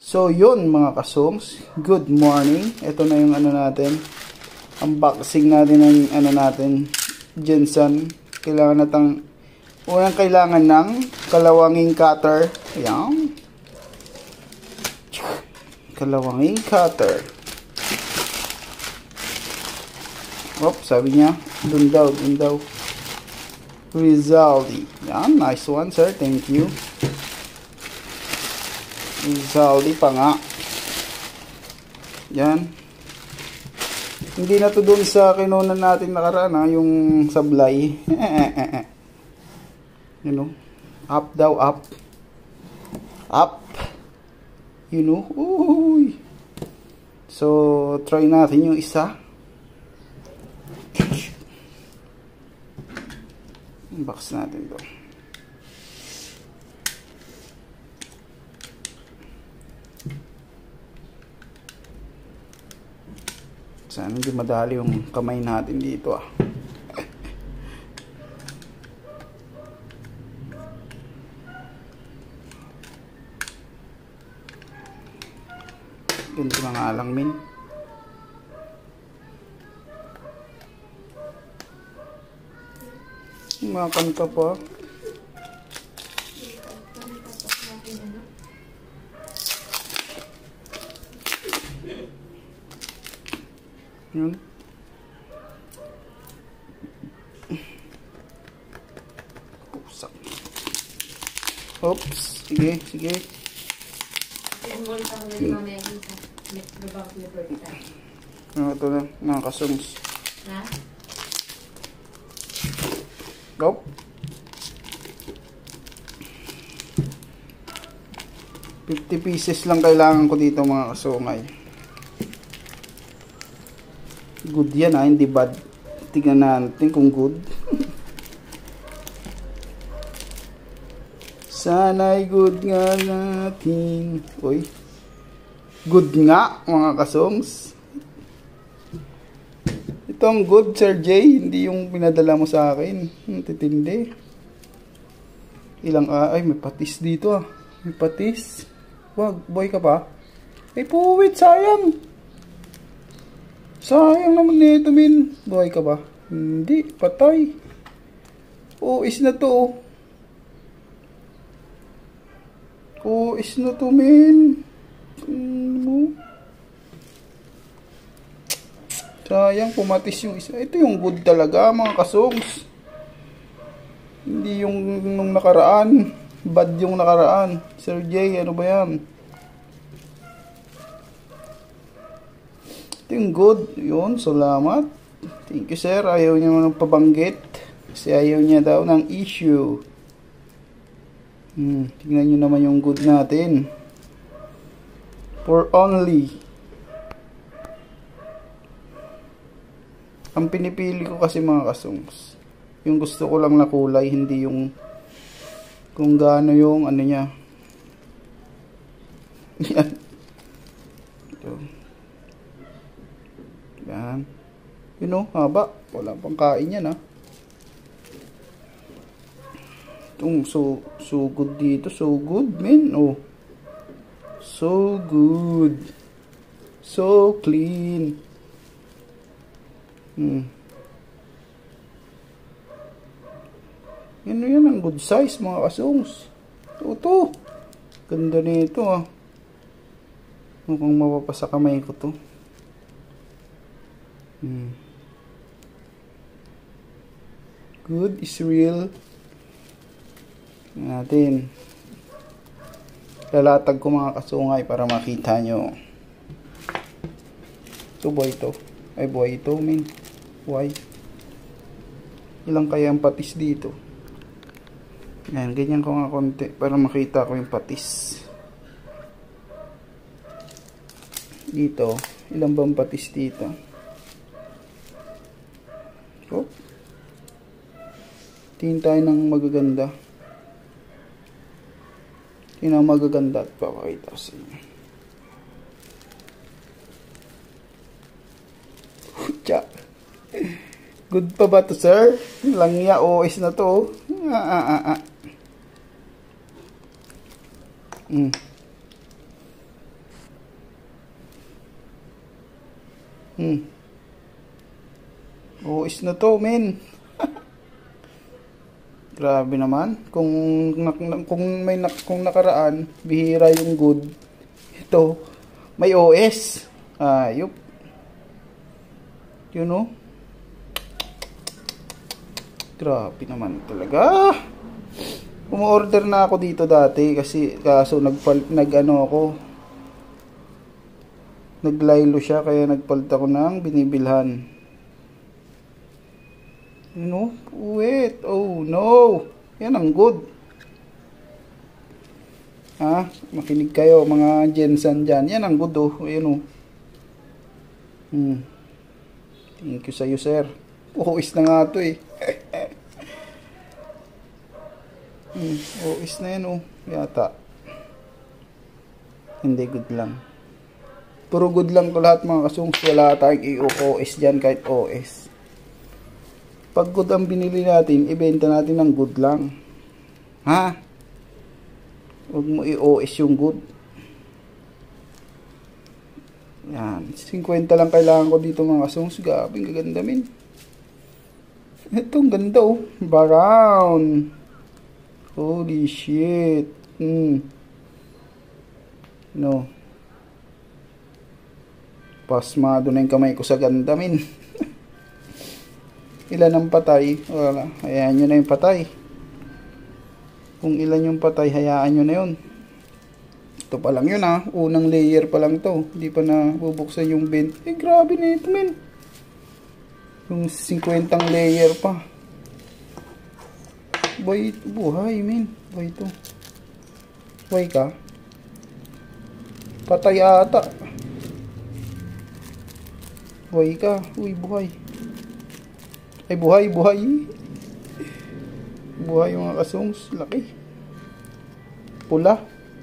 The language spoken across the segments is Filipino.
So, yun mga kasongs. Good morning. Ito na yung ano natin. Unboxing natin ng ano natin. Jensen. Unang kailangan ng kalawanging cutter. Ayan. Kalawanging cutter. Sabi niya. Dun daw. Rizaldi. Yan. Nice one, sir. Thank you. Rizaldi pa nga. Yan. Hindi na to dun sa kinunan natin nakaraan ha. Yung sablay. You know. Up daw, up. Up. You know. Uy. So, try natin yung isa. Unbox natin to. Sana hindi madali yung kamay natin dito ah. Ganito na nga lang min. Mga kanta pa. Yun. Oops. Sige. Ito na, mga kasums. Go. $50 lang kailangan ko dito mga kasumay. Good yan ha, hindi bad. Tingnan natin kung good. Sana'y good nga natin. Uy. Good nga mga kasongs. Ito ang good, Sir Jay. Hindi yung pinadala mo sa akin. Titindi. Ay, may patis dito ah. May patis. Wag, boy ka pa. Ay, puwit, sayang. Sayang naman nito, min. Buhay ka ba? Hindi, patay. Is na to. Is na to, min. Sayang, pumatis yung isa. Ito yung good talaga, mga kasongs. Hindi yung nung nakaraan. Bad yung nakaraan. Sir J, ano ba yan? Ito yung good. Yun, salamat. Thank you, sir. Ayaw niya naman pabanggit. Kasi ayaw niya daw ng issue. Tingnan nyo naman yung good natin. For only. Ang pinipili ko kasi mga kasongs. Yung gusto ko lang na kulay. Hindi yung kung gaano yung ano niya. Yan. Ito. Yan. You know, haba. Wala pang kain yan, ha. Itong so good dito. So good, man. Oh. So good. So clean. Yan ang good size, mga kasongs. Ito. Ganda nito, ah. Mukhang mapapasa kamay ko to. Good is real. Natin. Lalatag ko mga kasungay para makita nyo. Ito boy ito. Ay boy ito, min. Why? Ilang kaya ang patis dito? Yan, ganyan ko nga konti para makita ko yung patis. Dito, ilang bang patis dito? Oh. Tingin tayo ng magaganda. Tingin ang magaganda at papakita sa inyo. Good pa ba to, sir? Langya OS na to. OS na to, men. Grabe naman. Kung nakaraan, bihira yung good. Ito, may OS. Ayop. You know? Grabe naman talaga. Umorder na ako dito dati kasi kaso naglaylo siya kaya nagpalit ako ng binibilhan. You know? Wait. Oh no. Yan ang good. Makinig kayo mga Jensen dyan. Yan ang good oh. Ayan oh. Thank you sa iyo, sir. OS na nga to eh. OS na yan oh. Yata. Hindi, good lang. Puro good lang to lahat mga kasungs. Wala tayong OS dyan kahit OS. Pag good ang binili natin, ibenta natin ng good lang. Ha? Huwag mo i-OS yung good. Yan. 50 lang kailangan ko dito mga kasungs. Gabing gaganda min. Ito ang ganda oh. Brown. Holy shit. No. Pasmado na yung kamay ko sa ganda min. Ilan ang patay? Wala. Hayaan nyo na yung patay. Kung ilan yung patay, hayaan nyo na yun. Ito pa lang yun Unang layer pa lang to. Hindi pa na bubuksan yung bend. Grabe na ito men. Yung 50 layer pa. Buhay men. Buhay to. Buhay ka. Patay ata. Buhay ka. Uy, buhay. Ay, buhay. Buhay yung mga kasungs. Laki. Pula.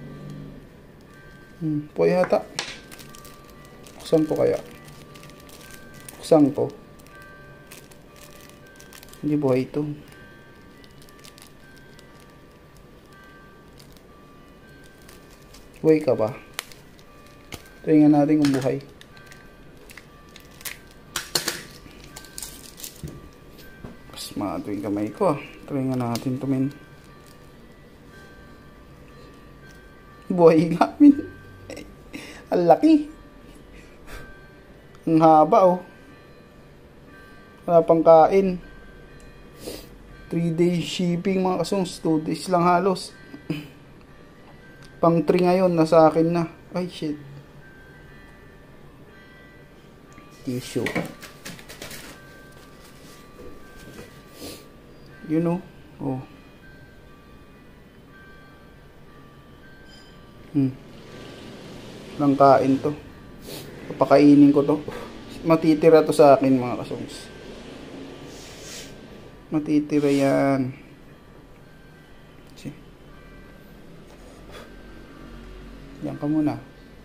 Buhay hata. Buksan ko kaya. Buksan ko. Hindi buhay ito. Buhay ka ba? Tingnan natin kung buhay. Pasmado yung kamay ko Tingnan natin ito men. Buhay nga men. Ang laki. Ang haba oh. Wala pang kain. 3 days shipping mga kasungs. 2 days lang halos. Pang 3 ngayon nasa akin na. Ay shit. Tissue. You know. Oh. Lang kain to. Papakainin ko to. Matitira to sa akin mga kasungs. Matitira yan. Yan ka muna.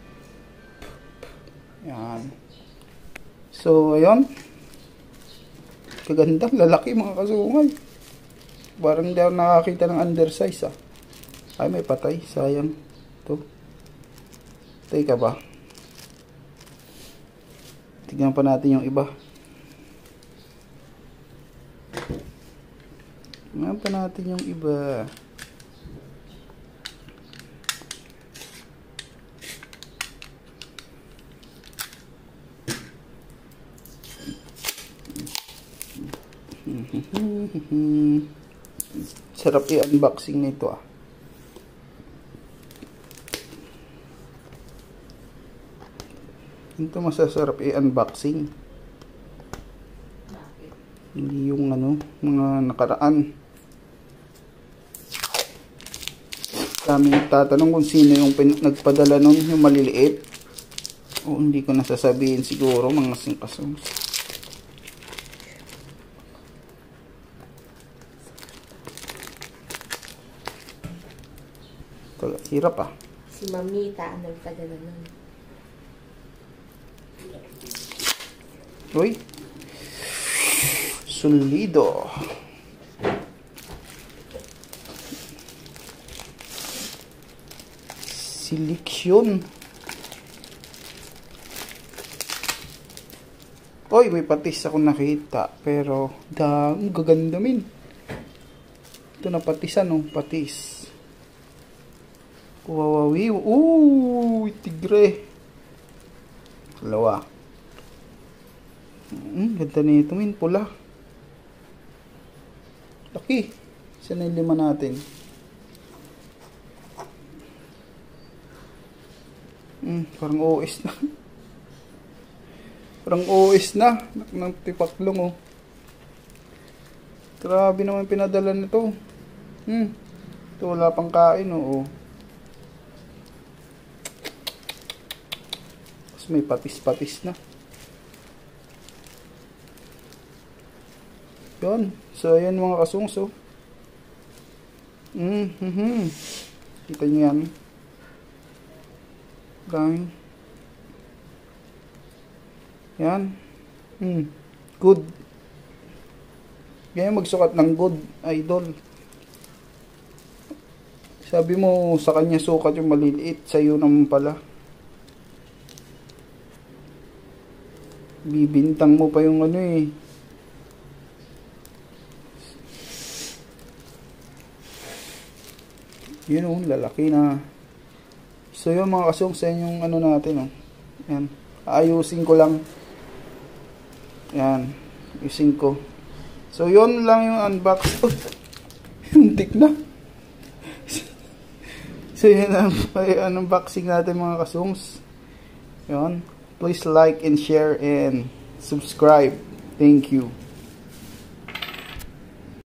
Yan. So, ayun. Kaganda. Lalaki mga kasungay. Parang hindi ako nakakita ng undersize Ay, may patay. Sayang. Ito. Patay ka ba? Tignan pa natin yung iba. Tignan pa natin yung iba. Sarap i-unboxing nito Ito masasarap i-unboxing. Hindi yung mga nakaraan. Kami tatanong kung sino yung nagpadala nun, yung maliliit. O hindi ko nasasabihin siguro mga singkasong. Hirap Si Mamita ang nagpadala nun. Uy. Solido. Seleksyon. Oy, may patis ako nakita. Pero, gaganda min. Ito na patisan, oh. Patis. Kuwawawi. Tigre. Dalawa. Ganda nito, min. Pula. Laki. Saan na yung 5 natin? Parang OS na. Parang OS na. Ng tipaklong, oh. Grabe naman pinadala nito. Ito wala pang kain, oh. Tapos may patis-patis na. Yun. So, ayan mga kasungs, oh. Kita nyo yan. Daming. Yan. Good. Ganyan magsukat ng good, idol. Sabi mo sa kanya sukat yung maliliit, sa'yo naman pala. Bibintang mo pa yung ano eh. Yun oh, lalaki na. So yun mga kasong, sa yung ano natin oh. Yan. Ayusin ko lang. Yan. Ayusin ko. So yun lang yung unbox. Huntik na. So yun ang unboxing natin mga kasungs. Yun. Please like and share and subscribe. Thank you.